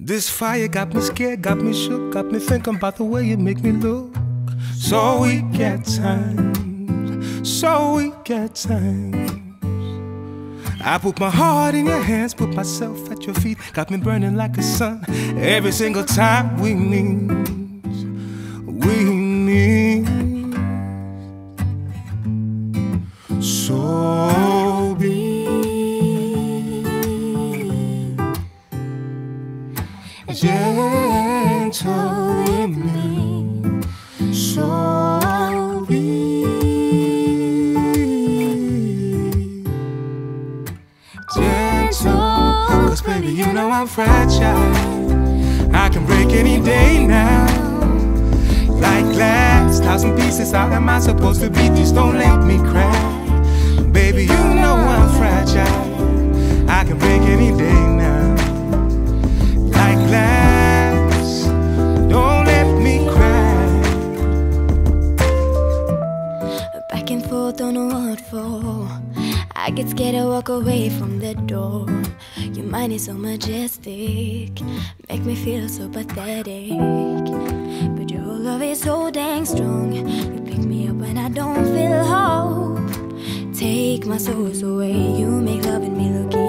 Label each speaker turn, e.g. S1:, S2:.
S1: This fire got me scared, got me shook, got me thinking about the way you make me look. So weak at times, so weak at times. I put my heart in your hands, put myself at your feet, got me burning like a sun. Every single time we meet. So be gentle with me, so be gentle, 'cause baby you know I'm fragile. I can break any day now, like glass, 1,000 pieces. How am I supposed to be? Just don't let me cry. Baby, you know I'm fragile. I can break any day now, like glass. Don't let me cry.
S2: Back and forth, don't know what for. I get scared to walk away from the door. Your mind is so majestic, make me feel so pathetic. But your love is so dang strong. You pick me up when I don't feel hope. Take my soul away, you make loving me look